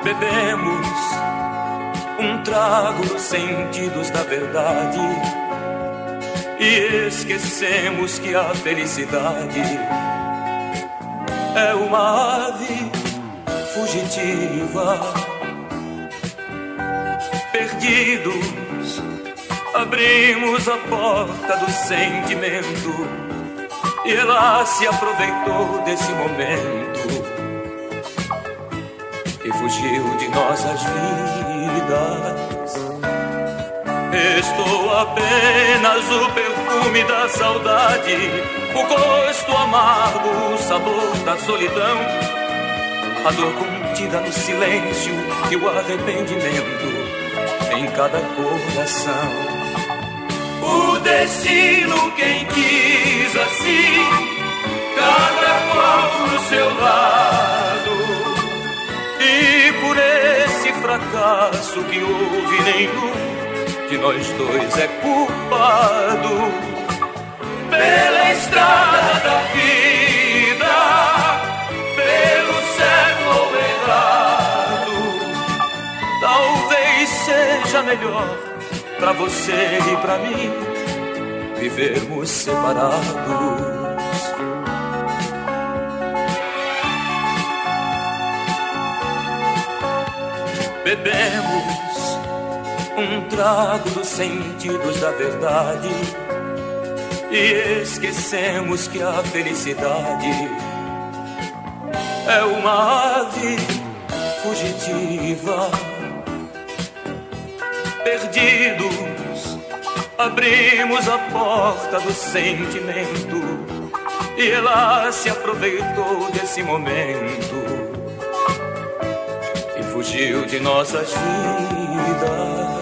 Bebemos um trago dos sentidos da verdade e esquecemos que a felicidade é uma ave fugitiva. Perdidos, abrimos a porta do sentimento e ela se aproveitou desse momento e fugiu de nossas vidas. Estou apenas o perfume da saudade, o gosto amargo, o sabor da solidão, a dor contida no silêncio e o arrependimento em cada coração. O destino quem quis assim, cada qual pro seu lado. E por esse fracasso que houve, nenhum de nós dois é culpado. Pela estrada da vida, pelo certo ou errado, talvez seja melhor pra você e pra mim vivermos separados. Bebemos um trago dos sentidos da verdade e esquecemos que a felicidade é uma ave fugitiva. Perdidos, abrimos a porta do sentimento e ela se aproveitou desse momento e fugiu de nossas vidas.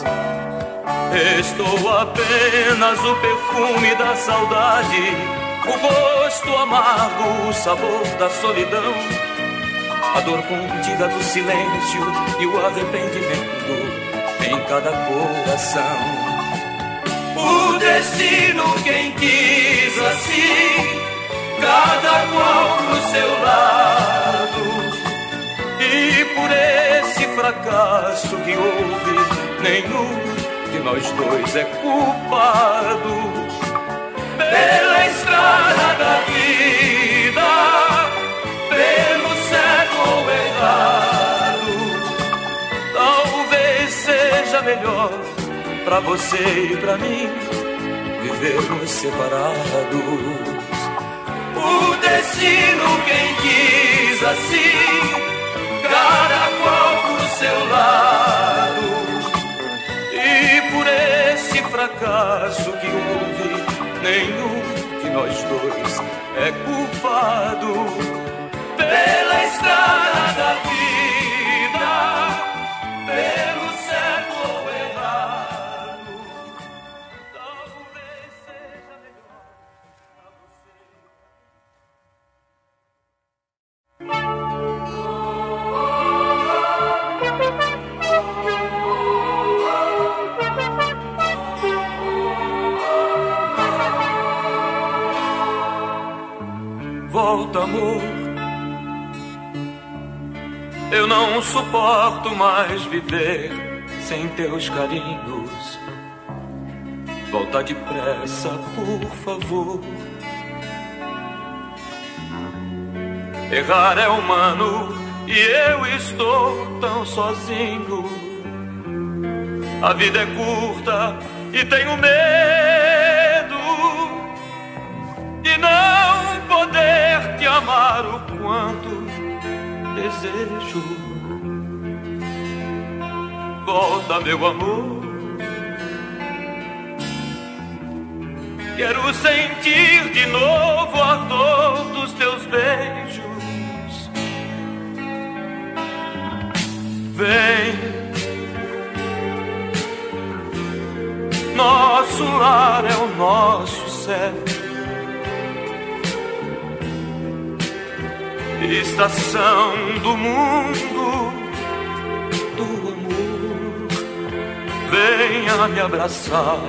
Estou apenas o perfume da saudade, o gosto amargo, o sabor da solidão, a dor contida do silêncio e o arrependimento em cada coração. O destino quem quis assim, cada qual pro seu lado. E por esse fracasso que houve, nenhum de nós dois é culpado. Pela estrada da vida, pelo certo ou errado, talvez seja melhor pra você e pra mim vivermos separados. O destino quem quis assim, cada qual pro seu lado. E por esse fracasso que houve, nenhum de nós dois é culpado. Pela estrada da vida, pelo certo ou errado, talvez seja melhor pra você. Volta, amor, eu não suporto mais viver sem teus carinhos. Volta depressa, por favor. Errar é humano e eu estou tão sozinho. A vida é curta e tenho medo de não poder te amar o quanto desejo. Volta, meu amor, quero sentir de novo o ardor dos teus beijos. Vem, nosso lar é o nosso céu, estação do mundo do amor. Venha me abraçar,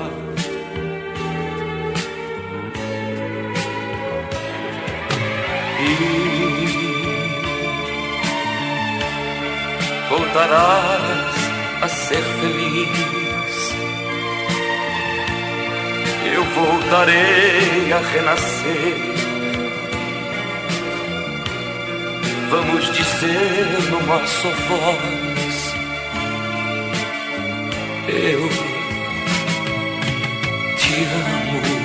voltarás a ser feliz. Eu voltarei a renascer. Vamos dizer numa só voz: eu te amo.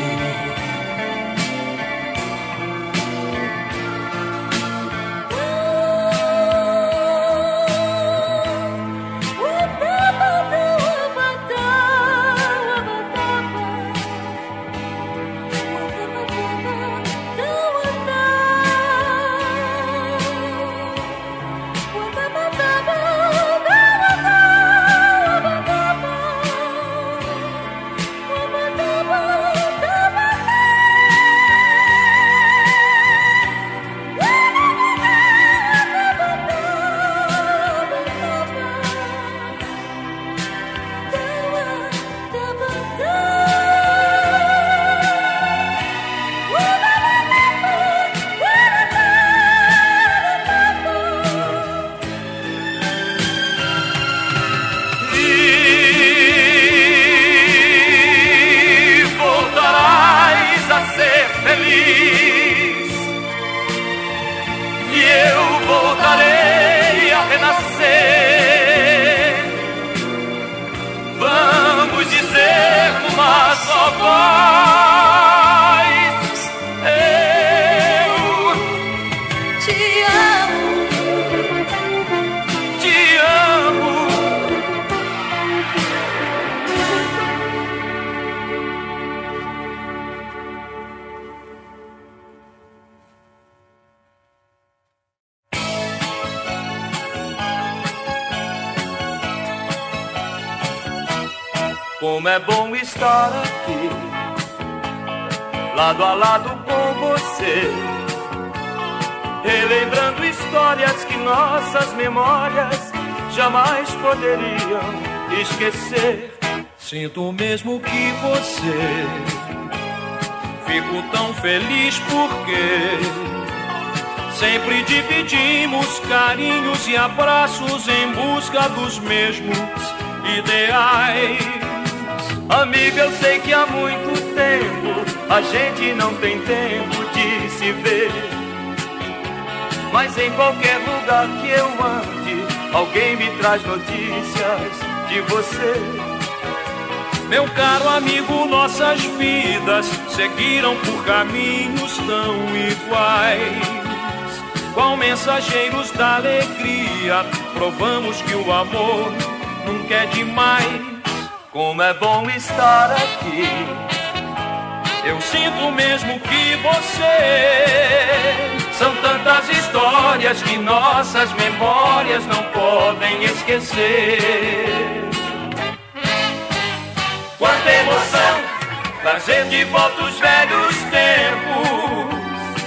Como é bom estar aqui, lado a lado com você, relembrando histórias que nossas memórias jamais poderiam esquecer. Sinto o mesmo que você, fico tão feliz porque sempre dividimos carinhos e abraços em busca dos mesmos ideais. Amiga, eu sei que há muito tempo a gente não tem tempo de se ver, mas em qualquer lugar que eu ande, alguém me traz notícias de você. Meu caro amigo, nossas vidas seguiram por caminhos tão iguais. Qual mensageiros da alegria, provamos que o amor nunca é demais. Como é bom estar aqui, eu sinto mesmo que você. São tantas histórias que nossas memórias não podem esquecer. Quanta emoção trazer de volta os velhos tempos.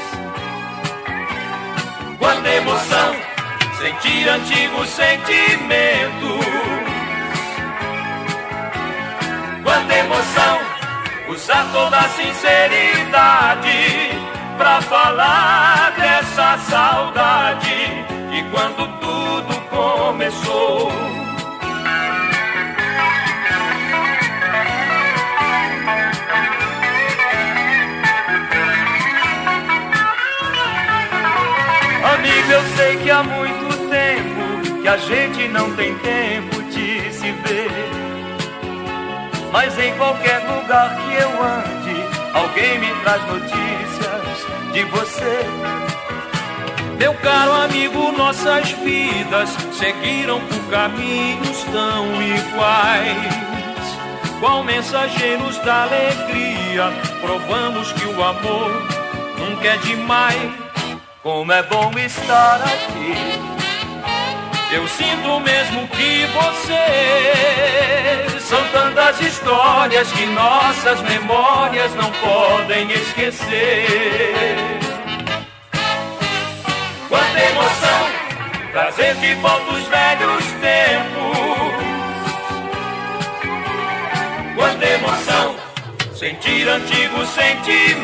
Quanta emoção sentir antigos sentimentos. Quanta emoção usar toda a sinceridade pra falar dessa saudade de quando tudo começou. Amigo, eu sei que há muito tempo que a gente não tem tempo de se ver, mas em qualquer lugar que eu ande, alguém me traz notícias de você. Meu caro amigo, nossas vidas seguiram por caminhos tão iguais. Qual mensageiros da alegria, provamos que o amor nunca é demais. Como é bom estar aqui, eu sinto mesmo que você. São tantas histórias que nossas memórias não podem esquecer. Quanta emoção trazer de volta os velhos tempos. Quanta emoção sentir antigos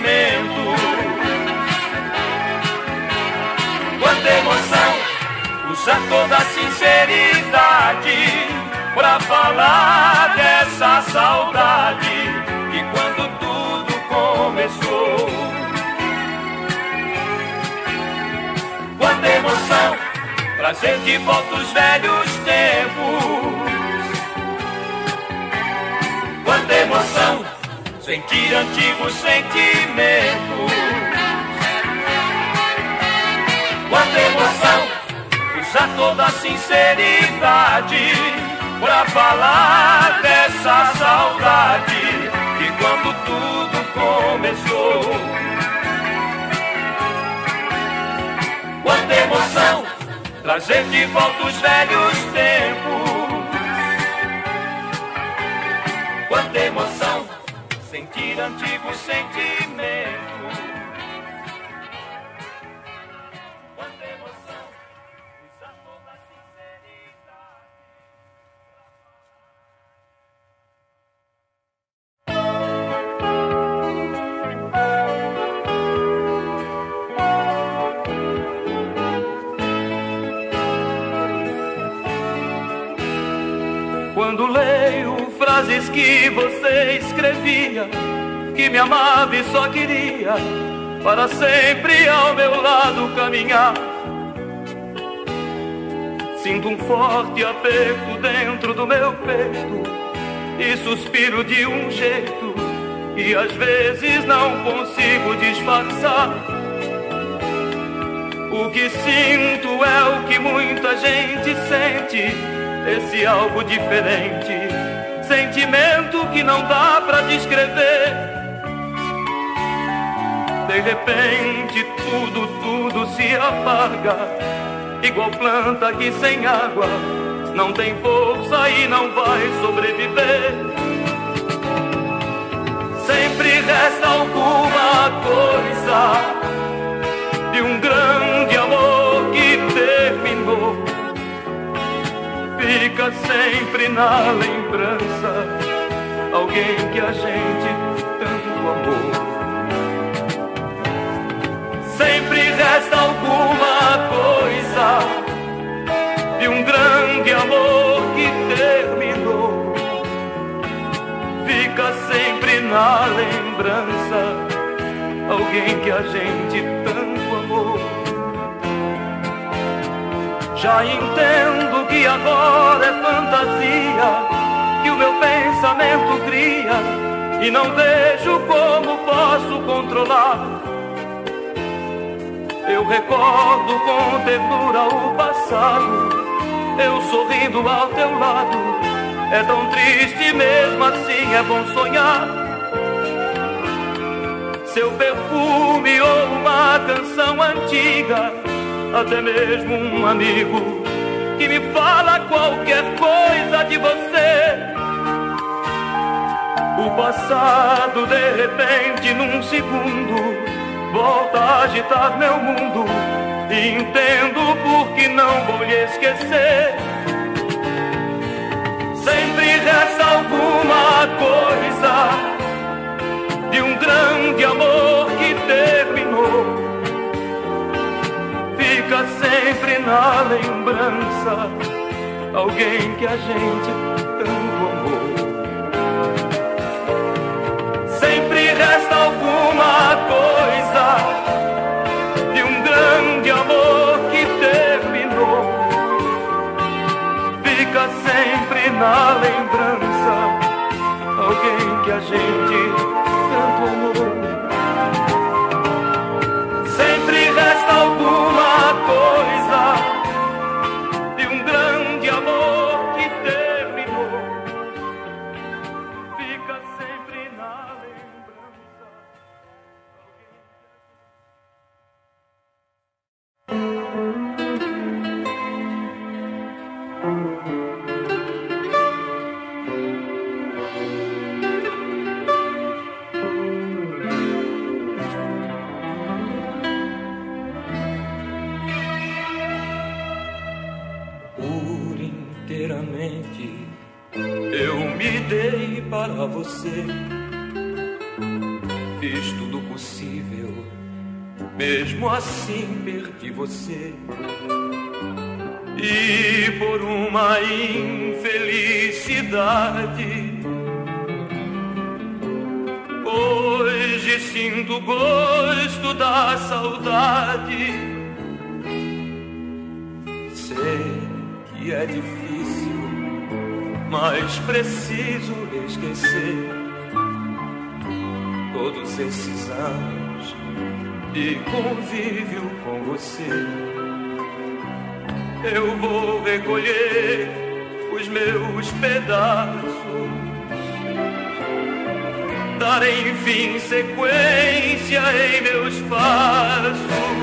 sentimentos. Quanta emoção usar toda a sinceridade pra falar dessa saudade e quando tudo começou. Quanta emoção trazer de volta os velhos tempos. Quanta emoção sentir antigos sentimentos. Quanta emoção usar toda a sinceridade pra falar dessa saudade que quando tudo começou. Quanta emoção trazer de volta os velhos tempos. Quanta emoção sentir antigos sentimentos. Quanta emoção usar toda a sinceridade. Quando leio frases que você escrevia, que me amava e só queria para sempre ao meu lado caminhar, sinto um forte aperto dentro do meu peito e suspiro de um jeito que às vezes não consigo disfarçar. O que sinto é o que muita gente sente, esse algo diferente, sentimento que não dá pra descrever. De repente tudo se apaga, igual planta que sem água não tem força e não vai sobreviver. Sempre resta alguma coisa de um grande amor que terminou. Fica sempre na lembrança alguém que a gente tanto amou. Sempre resta alguma coisa de um grande amor que terminou. Fica sempre na lembrança alguém que a gente tanto amou. Já entendo que agora é fantasia que o meu pensamento cria e não vejo como posso controlar. Eu recordo com ternura o passado, eu sorrindo ao teu lado. É tão triste, mesmo assim é bom sonhar. Seu perfume ou uma canção antiga, até mesmo um amigo que me fala qualquer coisa de você. O passado de repente num segundo volta a agitar meu mundo e entendo por que não vou lhe esquecer. Sempre resta alguma coisa de um grande amor que terminou. Fica sempre na lembrança alguém que a gente tanto amou. Sempre resta alguma coisa de um grande amor que terminou. Fica sempre na lembrança alguém que a gente tanto amou. Sempre resta alguma coisa de um grande amor que terminou. Fica sempre na lembrança. Eu me dei para você, fiz tudo possível, mesmo assim perdi você. e por uma infelicidade hoje sinto o gosto da saudade. Sei que é difícil, mas preciso esquecer todos esses anos de convívio com você. Eu vou recolher os meus pedaços, dar enfim sequência em meus passos,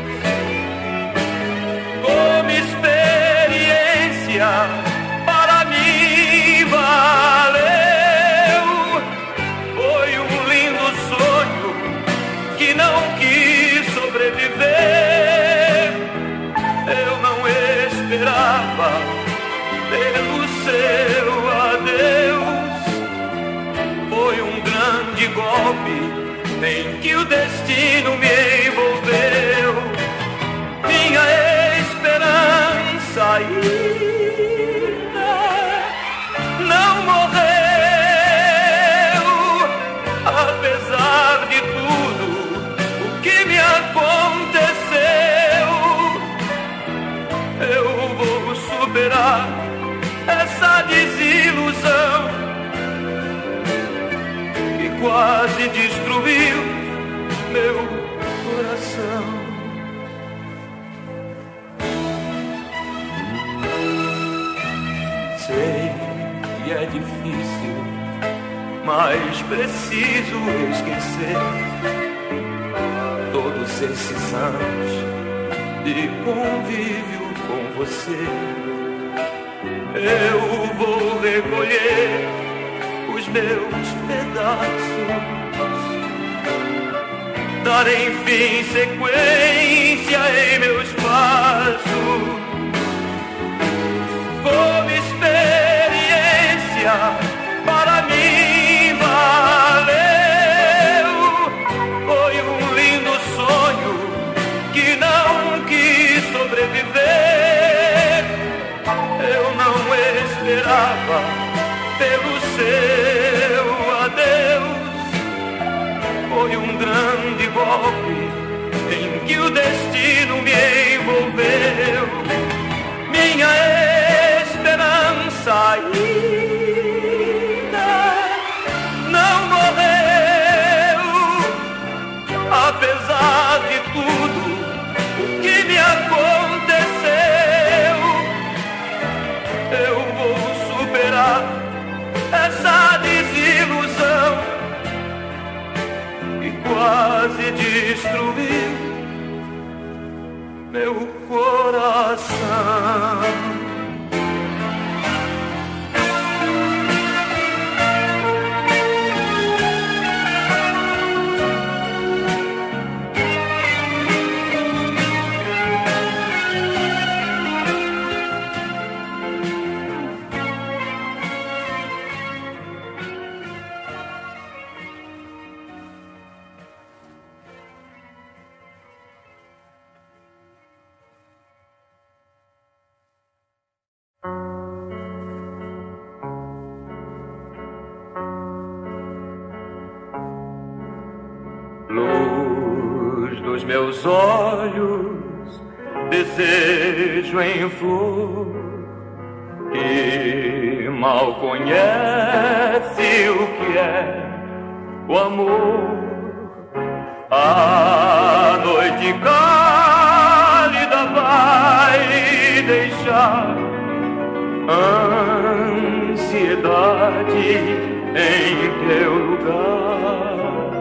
como experiência para mim valeu. Foi um lindo sonho que não quis sobreviver. Eu não esperava pelo seu adeus. Foi um grande golpe em que o destino me envolveu. Minha esperança ainda não morreu, apesar de tudo o que me aconteceu. Eu vou superar essa desilusão que quase destruiu meu coração. Sei que é difícil, mas preciso esquecer todos esses anos de convívio com você. Eu vou recolher os meus pedaços, dar enfim sequência em meus passos, como experiência para mim valeu. Foi um lindo sonho que não quis sobreviver. Eu não esperava pelo seu adeus. Foi um grande golpe em que o destino me envolveu. Minha esperança ainda não morreu, apesar de tudo o que me aconteceu. Eu vou superar essa desilusão que quase destruiu meu coração. Luz dos meus olhos, desejo em flor, que mal conhece o que é o amor. A noite cálida vai deixar ansiedade em teu lugar.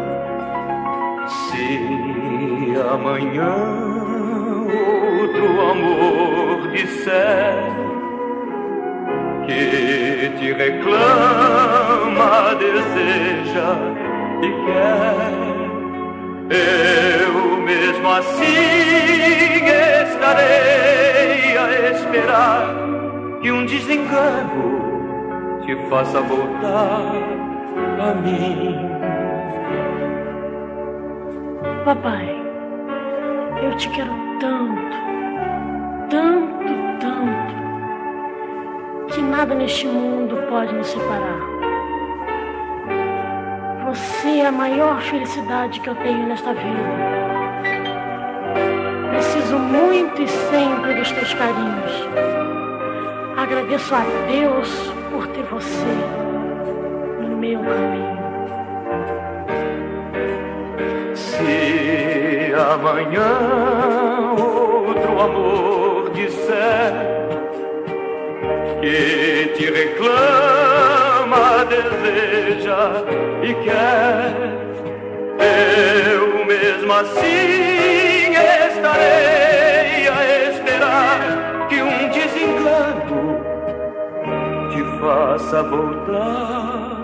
Se amanhã outro amor disser que te reclama, deseja e quer, eu mesmo assim estarei a esperar que um desengano te faça voltar a mim. Papai, eu te quero tanto, tanto, tanto. que nada neste mundo pode nos separar. Você é a maior felicidade que eu tenho nesta vida. Preciso muito e sempre dos teus carinhos. Agradeço a Deus por ter você no meu caminho. Se amanhã outro amor disser que te reclama, deseja e quer, eu mesmo assim estarei a esperar que um desencanto te faça voltar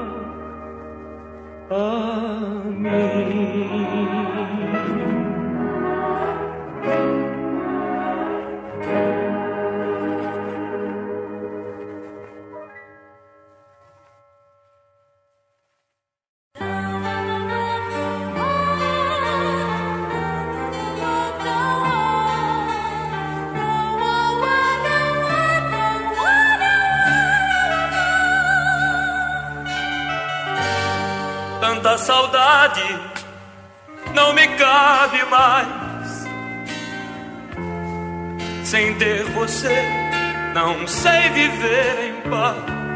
a mim. Tanta saudade não me cabe mais. Sem ter você não sei viver em paz.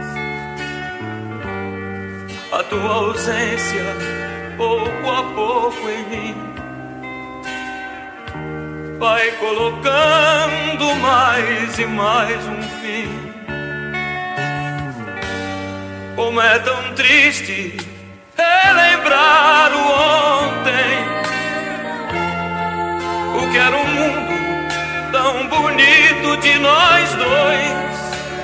A tua ausência pouco a pouco em mim vai colocando mais e mais um fim. Como é tão triste relembrar o ontem, o que era um mundo tão bonito de nós dois.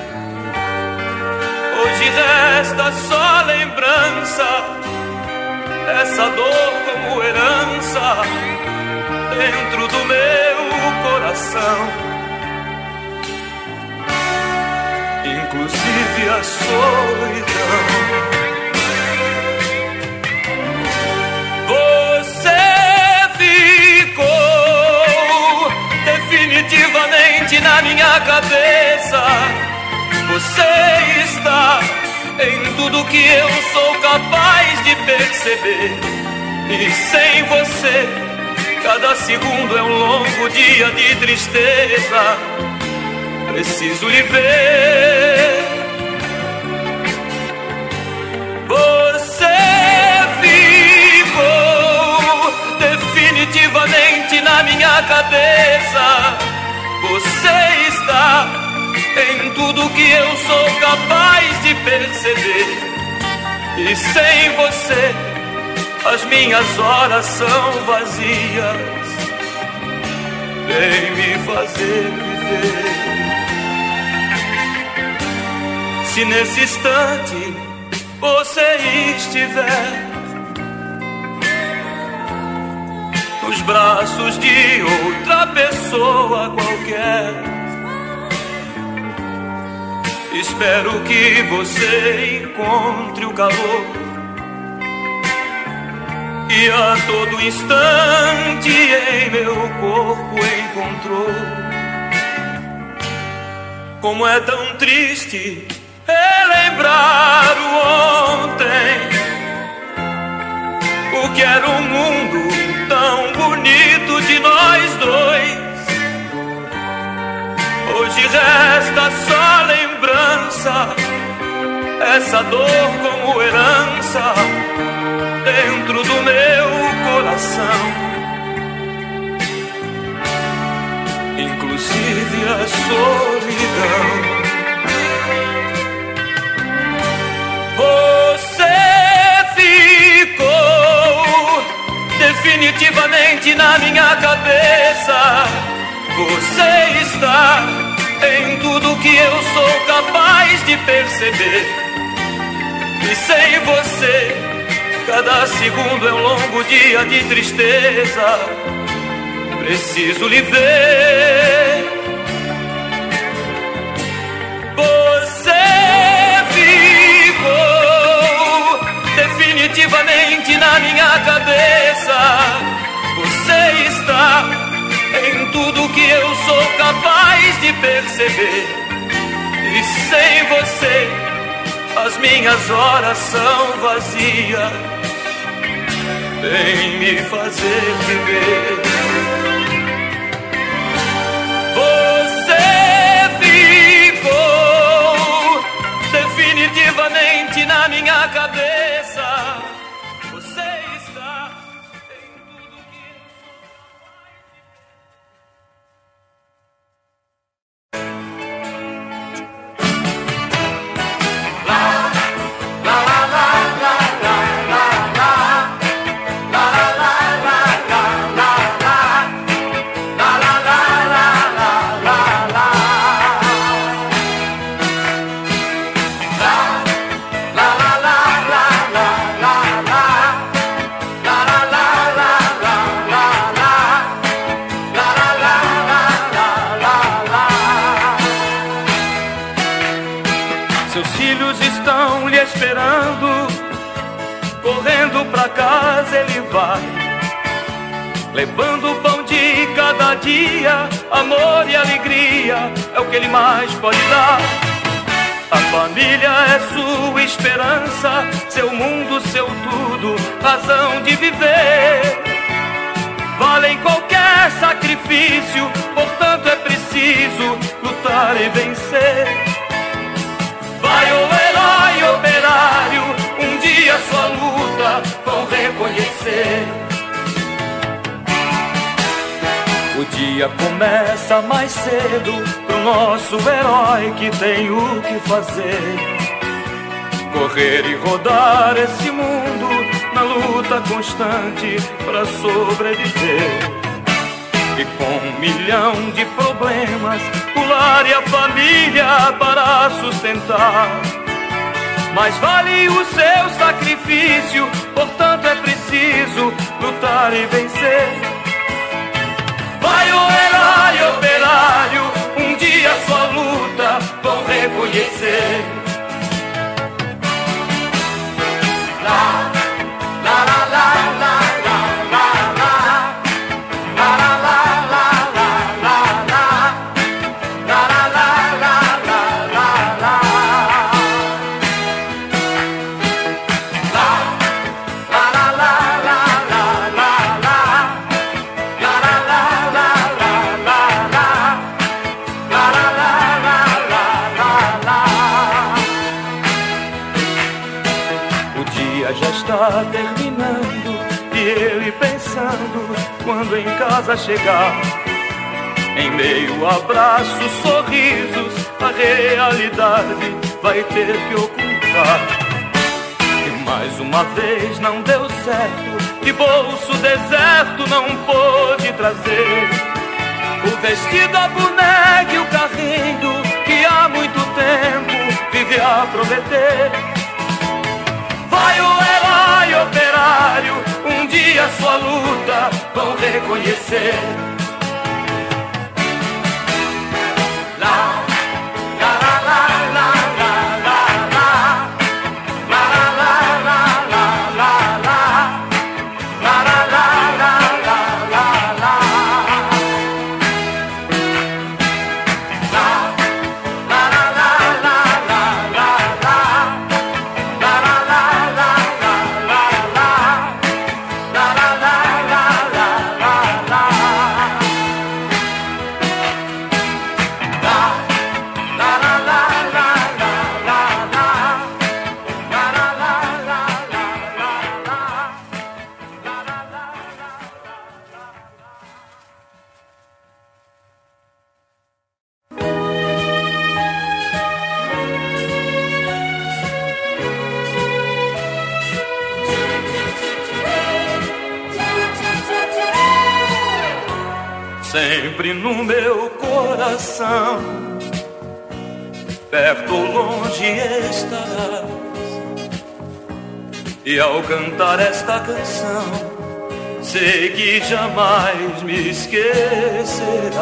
Hoje resta só lembrança, essa dor como herança dentro do meu coração. Inclusive a solidão. Definitivamente na minha cabeça. Você está em tudo que eu sou capaz de perceber. E sem você, cada segundo é um longo dia de tristeza. Preciso lhe ver. Você ficou definitivamente na minha cabeça. Você está em tudo que eu sou capaz de perceber. E sem você, as minhas horas são vazias. Vem me fazer viver. Se nesse instante você estiver nos braços de outra pessoa qualquer, espero que você encontre o calor que a todo instante em meu corpo encontrou. Como é tão triste relembrar o ontem, o que era um mundo tão bonito de nós dois. Hoje resta só lembrança, essa dor como herança dentro do meu coração. Inclusive a solidão. Você ficou definitivamente na minha cabeça. Você está em tudo que eu sou capaz de perceber. E sem você, cada segundo é um longo dia de tristeza. Preciso lhe ver. Você ficou definitivamente na minha cabeça. Você está em tudo que eu sou capaz de perceber. E sem você as minhas horas são vazias. Vem me fazer viver. Você ficou definitivamente na minha cabeça. Você está em tudo que eu correndo pra casa ele vai, levando o pão de cada dia. Amor e alegria é o que ele mais pode dar. A família é sua esperança, seu mundo, seu tudo, razão de viver. Valem qualquer sacrifício, portanto é preciso lutar e vencer. Vai, o herói operário, um dia sua luta vão reconhecer. O dia começa mais cedo pro nosso herói que tem o que fazer. Correr e rodar esse mundo na luta constante pra sobreviver. E com 1 milhão de problemas, o lar e a família para sustentar. Mas vale o seu sacrifício, portanto é preciso lutar e vencer. Vai, o herói operário, um dia sua luta vão reconhecer. Lá, lá, lá, lá, lá. Está terminando e ele pensando quando em casa chegar. Em meio a abraços, sorrisos, a realidade vai ter que ocultar. E mais uma vez não deu certo, de bolso deserto não pôde trazer o vestido, a boneca e o carrinho que há muito tempo vive a prometer. Vai, o herói operário, um dia sua luta vão reconhecer. Lá, lá, lá, lá, lá, lá, lá, lá, lá, lá, lá, lá, lá, lá, lá, lá, lá, lá, lá. Sempre no meu coração, perto ou longe estarás. E ao cantar esta canção, sei que jamais me esquecerás.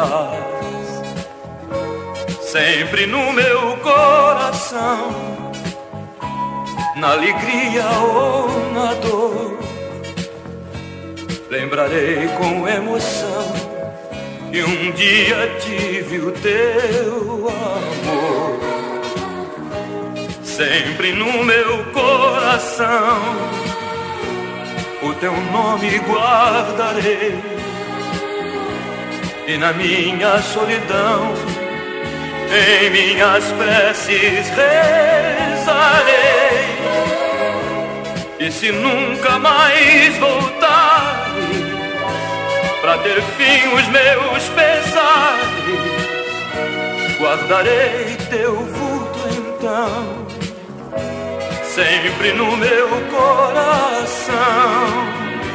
Sempre no meu coração, na alegria ou na dor, lembrarei com emoção que um dia tive o teu amor. sempre no meu coração o teu nome guardarei, e na minha solidão em minhas preces rezarei. E se nunca mais voltares, pra ter fim os meus pesares, guardarei teu vulto então, sempre no meu coração.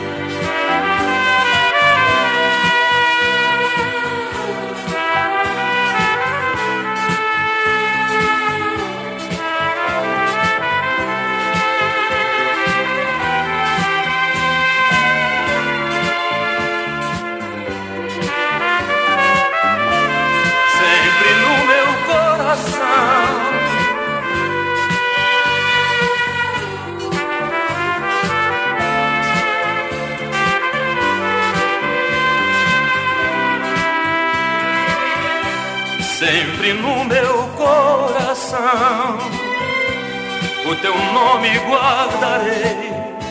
Sempre no meu coração o teu nome guardarei,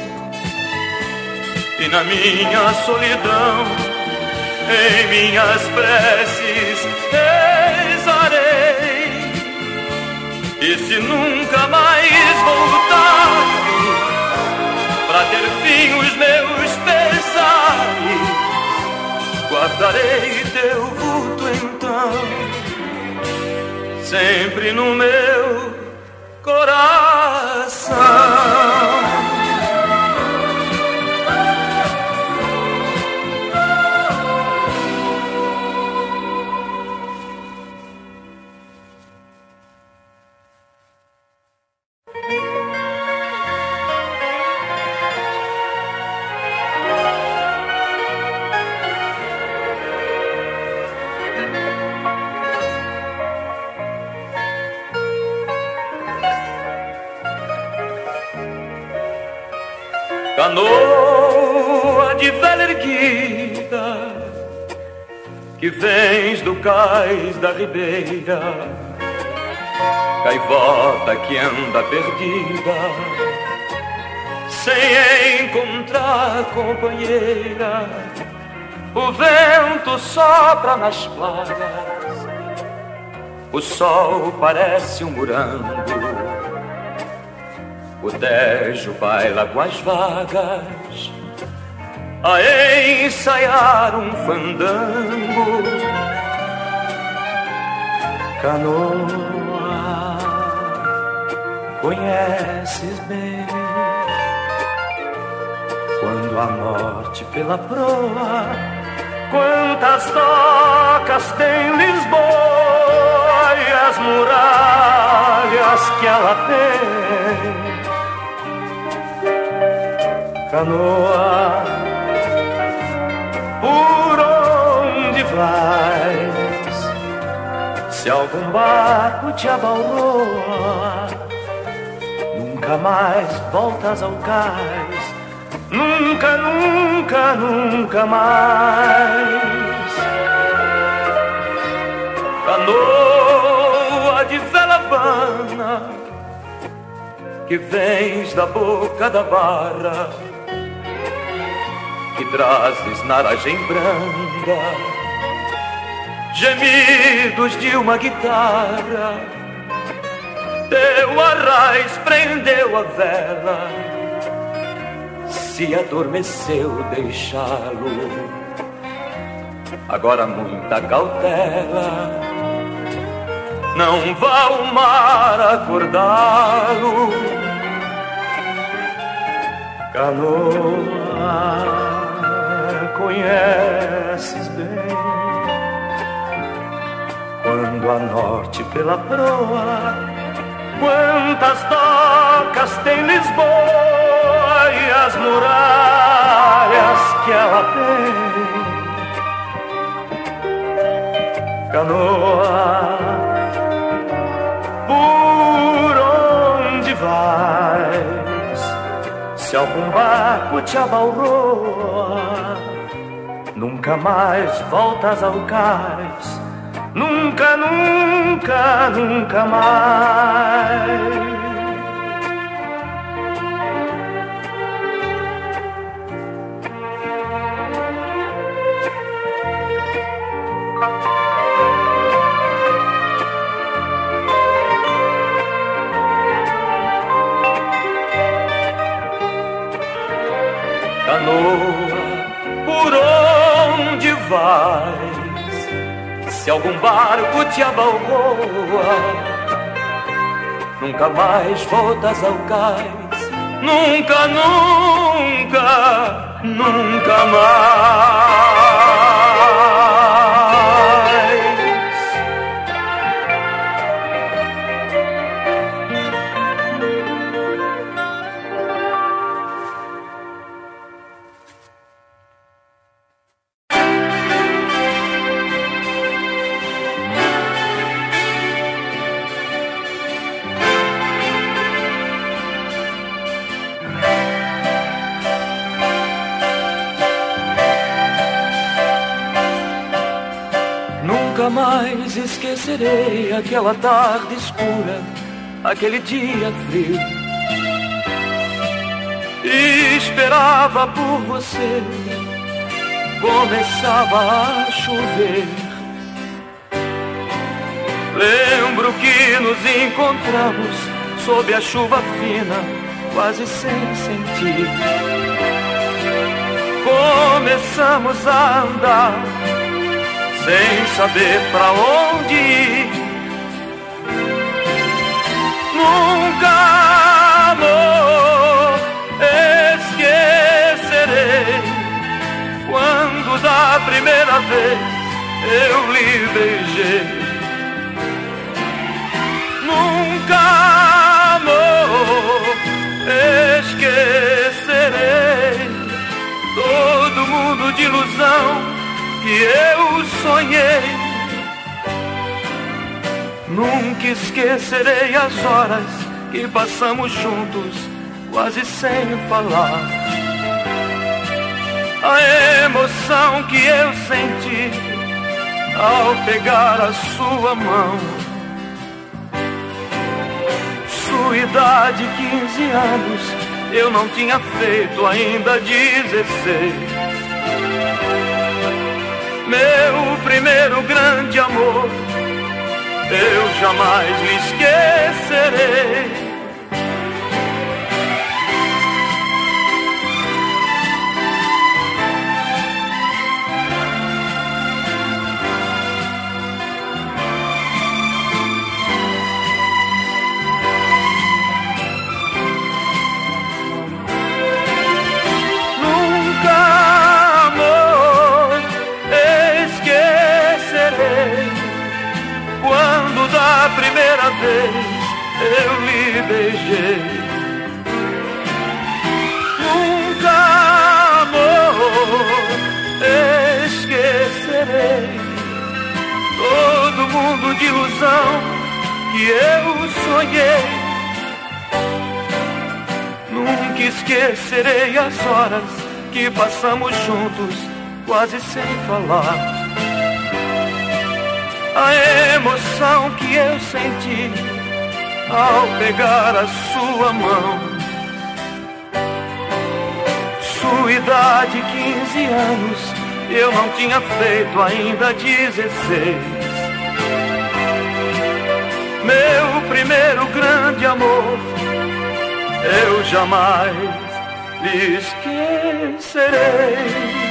e na minha solidão em minhas preces rezarei. E se nunca mais voltares, pra ter fim os meus pesares, guardarei teu vulto então, sempre no meu coração. Canoa de vela erguida, que vens do cais da ribeira, gaivota que anda perdida, sem encontrar companheira. O vento sopra nas plagas, o sol parece um morango, o Tejo baila com as vagas a ensaiar um fandango. Canoa, conheces bem quando a morte pela proa, quantas docas tem Lisboa e as muralhas que ela tem. Canoa, por onde vais? Se algum barco te abalroa, nunca mais voltas ao cais, nunca, nunca, nunca mais. Canoa de vela vana, que vens da boca da barra, que trazes na aragem branda gemidos de uma guitarra. Teu arraiz prendeu a vela, se adormeceu deixá-lo. Agora muita cautela, não vá ao mar acordá-lo. Canoa, conheces bem quando a norte pela proa, quantas docas tem Lisboa e as muralhas que ela tem. Canoa, por onde vais? Se algum barco te abalroa, nunca mais voltas ao cais, nunca, nunca, nunca mais. vais. Se algum barco te abalroa, nunca mais voltas ao cais. Nunca, nunca, nunca mais. Nunca mais esquecerei aquela tarde escura, aquele dia frio. E esperava por você, começava a chover. Lembro que nos encontramos sob a chuva fina, quase sem sentir. Começamos a andar sem saber pra onde ir. Nunca, amor, esquecerei quando da primeira vez eu lhe beijei. Nunca, amor, esquecerei todo mundo de ilusão que eu sonhei. Nunca esquecerei as horas que passamos juntos, quase sem falar. A emoção que eu senti ao pegar a sua mão. Sua idade, 15 anos, eu não tinha feito ainda 16. Meu primeiro grande amor, eu jamais lhe esquecerei. Quando da primeira vez eu lhe beijei. Nunca, amor, esquecerei todo mundo de ilusão que eu sonhei. Nunca esquecerei as horas que passamos juntos, quase sem falar. A emoção que eu senti ao pegar a sua mão. Sua idade, 15 anos, eu não tinha feito ainda 16. Meu primeiro grande amor, eu jamais lhe esquecerei.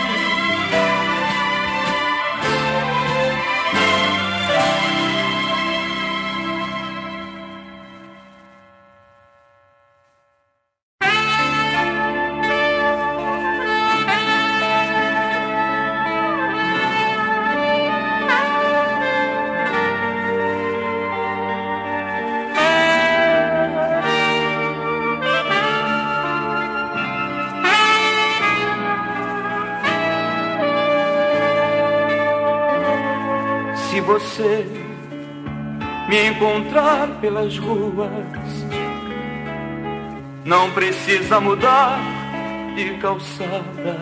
Se você me encontrar pelas ruas, não precisa mudar de calçada.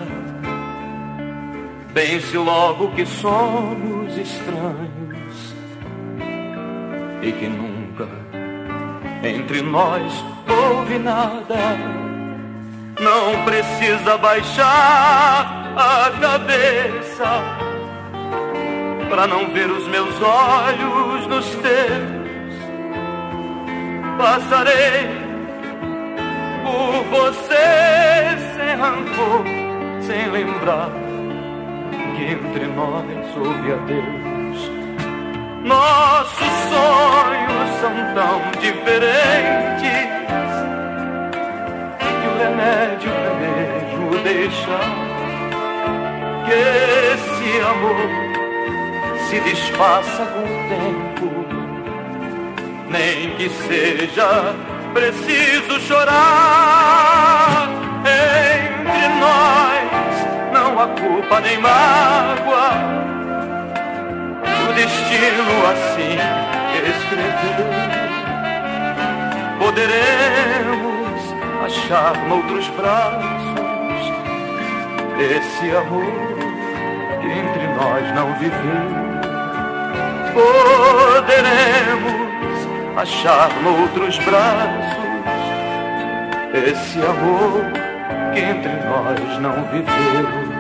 Pense logo que somos estranhos e que nunca entre nós houve nada. Não precisa baixar a cabeça pra não ver os meus olhos nos teus. Passarei por você sem rancor, sem lembrar que entre nós houve adeus. Nossos sonhos são tão diferentes que o remédio é mesmo deixar que esse amor se desfaça com o tempo, nem que seja preciso chorar. Entre nós não há culpa nem mágoa, o destino assim escreveu. Poderemos achar noutros braços esse amor que entre nós não viveu. Poderemos achar noutros braços esse amor que entre nós não viveu.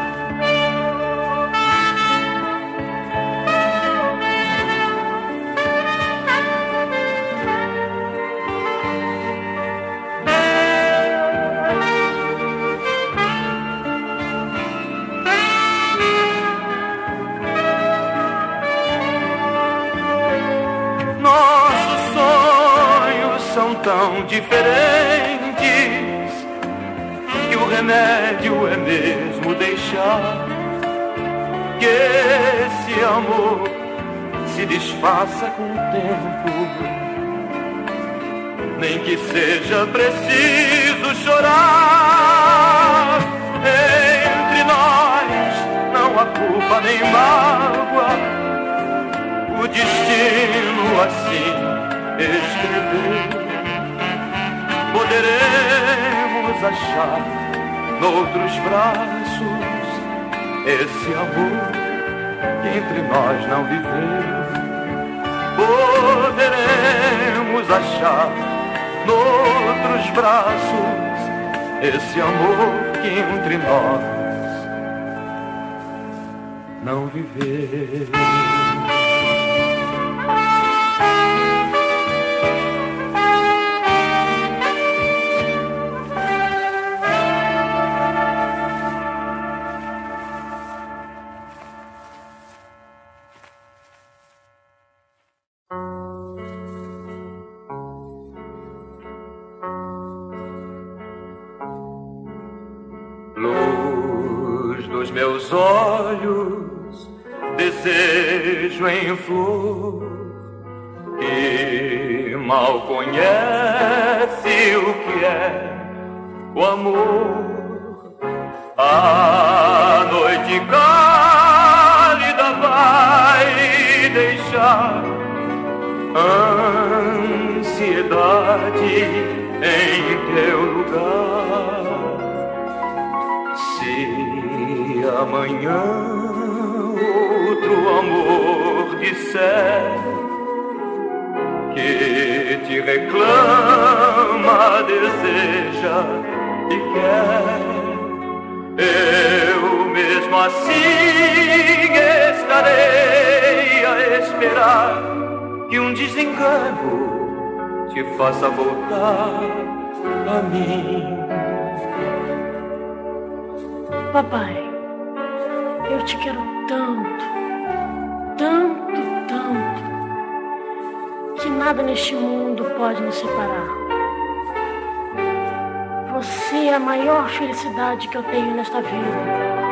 Tão diferentes que o remédio é mesmo deixar que esse amor se desfaça com o tempo, nem que seja preciso chorar. Entre nós não há culpa nem mágoa, o destino assim escreveu. Poderemos achar noutros braços esse amor que entre nós não viveu. Poderemos achar noutros braços esse amor que entre nós não viveu. Dos meus olhos, desejo em flor, que mal conhece o que é o amor. A noite cálida vai deixar ansiedade em teu lugar. Se amanhã outro amor disser que te reclama, deseja e quer, eu mesmo assim estarei a esperar que um desengano te faça voltar a mim. Papai, eu te quero tanto, tanto, tanto, que nada neste mundo pode nos separar. Você é a maior felicidade que eu tenho nesta vida.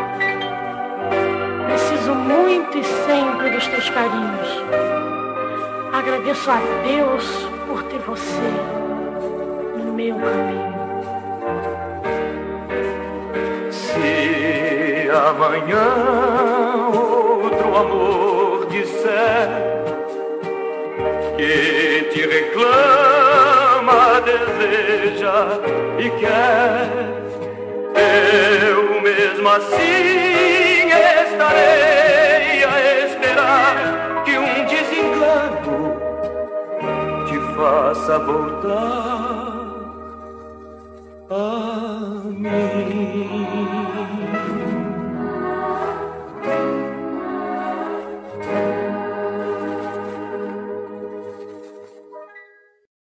Preciso muito e sempre dos teus carinhos. Agradeço a Deus por ter você no meu caminho. Se amanhã outro amor disser que te reclama, deseja e quer, eu mesmo assim estarei a esperar que um desengano te faça voltar a mim.